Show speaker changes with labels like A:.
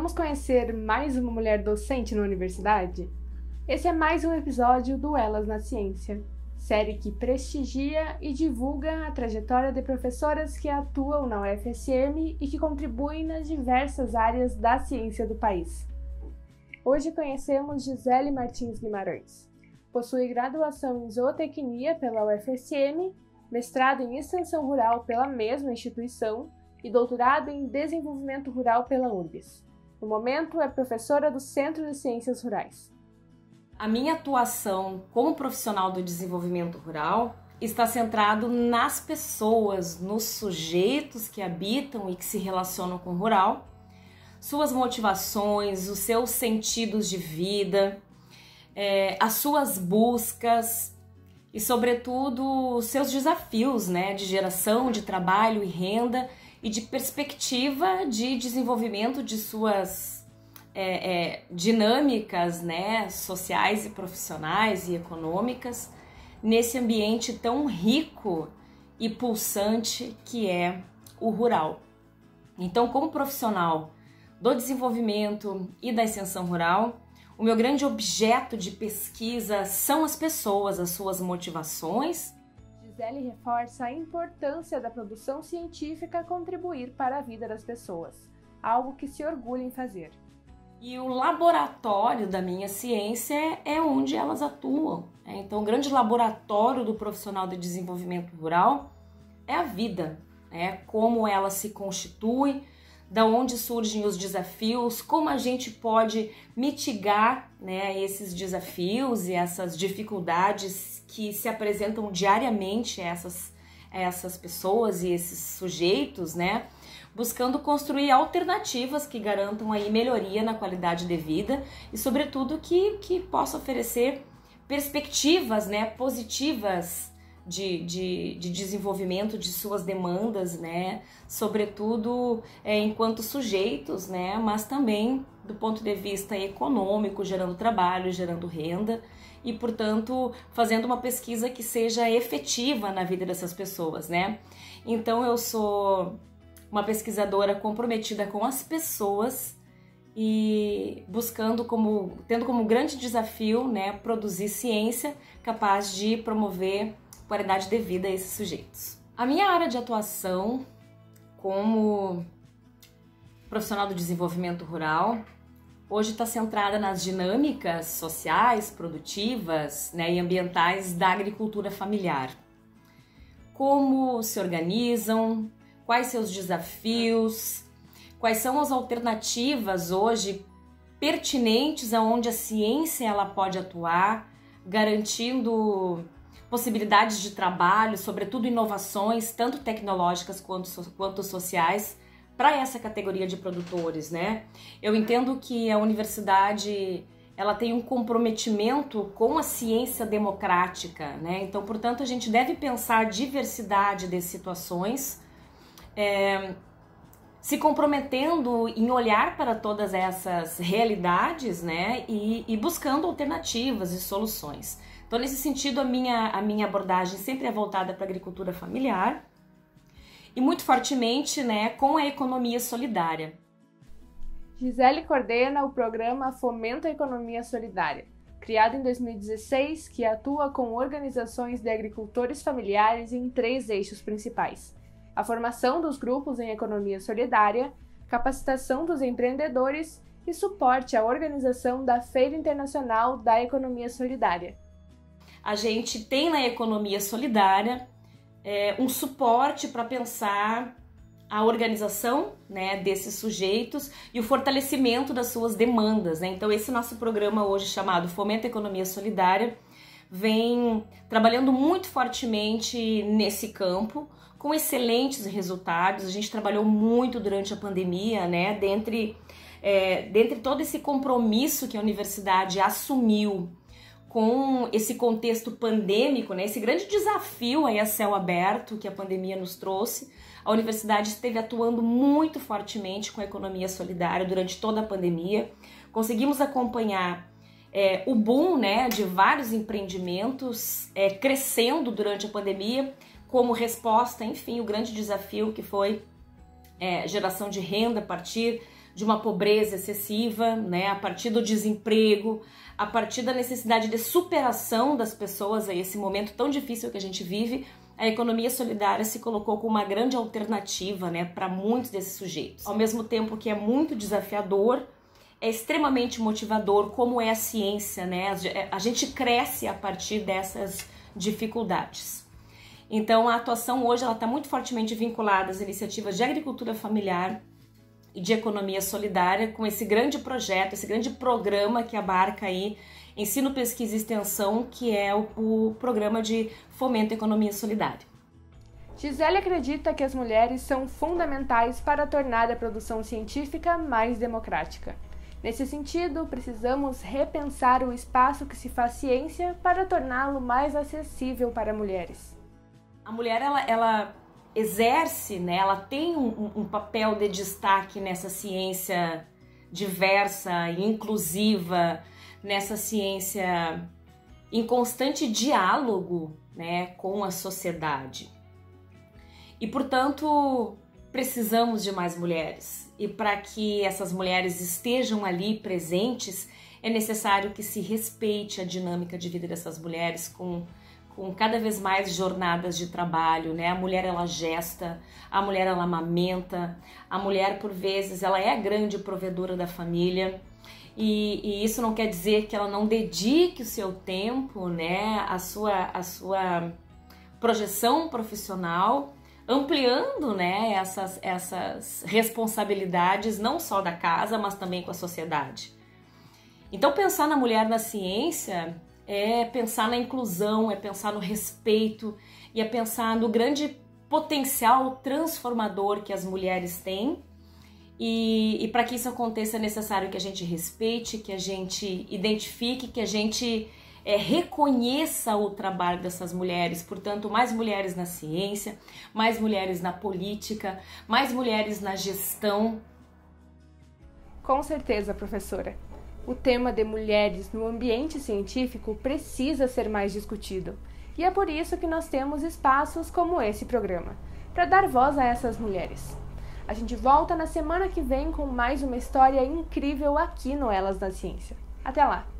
A: Vamos conhecer mais uma mulher docente na universidade? Esse é mais um episódio do Elas na Ciência, série que prestigia e divulga a trajetória de professoras que atuam na UFSM e que contribuem nas diversas áreas da ciência do país. Hoje conhecemos Gisele Martins Guimarães. Possui graduação em Zootecnia pela UFSM, mestrado em Extensão Rural pela mesma instituição e doutorado em Desenvolvimento Rural pela URGS. No momento, é professora do Centro de Ciências Rurais.
B: A minha atuação como profissional do desenvolvimento rural está centrado nas pessoas, nos sujeitos que habitam e que se relacionam com o rural, suas motivações, os seus sentidos de vida, as suas buscas e, sobretudo, os seus desafios, de geração de trabalho e renda e de perspectiva de desenvolvimento de suas dinâmicas, sociais e profissionais e econômicas nesse ambiente tão rico e pulsante que é o rural. Então, como profissional do desenvolvimento e da extensão rural, o meu grande objeto de pesquisa são as pessoas, as suas motivações.
A: Gisele reforça a importância da produção científica contribuir para a vida das pessoas, algo que se orgulha em fazer.
B: E o laboratório da minha ciência é onde elas atuam. Então, o grande laboratório do profissional de desenvolvimento rural é a vida, como ela se constitui, da onde surgem os desafios, como a gente pode mitigar esses desafios e essas dificuldades que se apresentam diariamente a essas pessoas e esses sujeitos, buscando construir alternativas que garantam aí melhoria na qualidade de vida e, sobretudo, que possa oferecer perspectivas positivas de desenvolvimento de suas demandas, sobretudo enquanto sujeitos, mas também do ponto de vista econômico, gerando trabalho, gerando renda e, portanto, fazendo uma pesquisa que seja efetiva na vida dessas pessoas, Então, eu sou uma pesquisadora comprometida com as pessoas e tendo como grande desafio, produzir ciência capaz de promover qualidade de vida a esses sujeitos. A minha área de atuação como profissional do desenvolvimento rural hoje está centrada nas dinâmicas sociais, produtivas e ambientais da agricultura familiar. Como se organizam, quais seus desafios, quais são as alternativas hoje pertinentes aonde a ciência ela pode atuar, garantindo possibilidades de trabalho, sobretudo inovações, tanto tecnológicas quanto sociais, para essa categoria de produtores, Eu entendo que a universidade ela tem um comprometimento com a ciência democrática, Então, portanto, a gente deve pensar a diversidade de situações, se comprometendo em olhar para todas essas realidades, e buscando alternativas e soluções. Então, nesse sentido, a minha abordagem sempre é voltada para a agricultura familiar e muito fortemente com a economia solidária.
A: Gisele coordena o programa Fomenta a Economia Solidária, criado em 2016, que atua com organizações de agricultores familiares em 3 eixos principais: a formação dos grupos em economia solidária, capacitação dos empreendedores e suporte à organização da Feira Internacional da Economia Solidária.
B: A gente tem na economia solidária um suporte para pensar a organização desses sujeitos e o fortalecimento das suas demandas. Então, esse nosso programa hoje chamado Fomenta a Economia Solidária vem trabalhando muito fortemente nesse campo, com excelentes resultados. A gente trabalhou muito durante a pandemia, dentre todo esse compromisso que a universidade assumiu com esse contexto pandêmico, esse grande desafio aí a céu aberto que a pandemia nos trouxe. A universidade esteve atuando muito fortemente com a economia solidária durante toda a pandemia. Conseguimos acompanhar o boom de vários empreendimentos crescendo durante a pandemia, como resposta, enfim, o grande desafio que foi geração de renda a partir de uma pobreza excessiva, né? A partir do desemprego, a partir da necessidade de superação das pessoas a esse momento tão difícil que a gente vive, a economia solidária se colocou como uma grande alternativa, né, para muitos desses sujeitos. Ao mesmo tempo que é muito desafiador, é extremamente motivador, como é a ciência, né? A gente cresce a partir dessas dificuldades. Então, a atuação hoje está muito fortemente vinculada às iniciativas de agricultura familiar e de economia solidária, com esse grande projeto, esse grande programa que abarca aí ensino, pesquisa e extensão, que é o programa de fomento à economia solidária.
A: Gisele acredita que as mulheres são fundamentais para tornar a produção científica mais democrática. Nesse sentido, precisamos repensar o espaço que se faz ciência para torná-lo mais acessível para mulheres.
B: A mulher, ela exerce, né, ela tem um papel de destaque nessa ciência diversa e inclusiva, nessa ciência em constante diálogo, né, com a sociedade. E, portanto, precisamos de mais mulheres. E para que essas mulheres estejam ali presentes, é necessário que se respeite a dinâmica de vida dessas mulheres com cada vez mais jornadas de trabalho, né? A mulher, ela gesta, a mulher, ela amamenta, a mulher, por vezes, ela é a grande provedora da família. E isso não quer dizer que ela não dedique o seu tempo, né, a sua projeção profissional, ampliando, né, essas responsabilidades não só da casa, mas também com a sociedade. Então, pensar na mulher na ciência é pensar na inclusão, é pensar no respeito e é pensar no grande potencial transformador que as mulheres têm. E para que isso aconteça é necessário que a gente respeite, que a gente identifique, que a gente reconheça o trabalho dessas mulheres. Portanto, mais mulheres na ciência, mais mulheres na política, mais mulheres na gestão.
A: Com certeza, professora. O tema de mulheres no ambiente científico precisa ser mais discutido. E é por isso que nós temos espaços como esse programa, para dar voz a essas mulheres. A gente volta na semana que vem com mais uma história incrível aqui no Elas na Ciência. Até lá!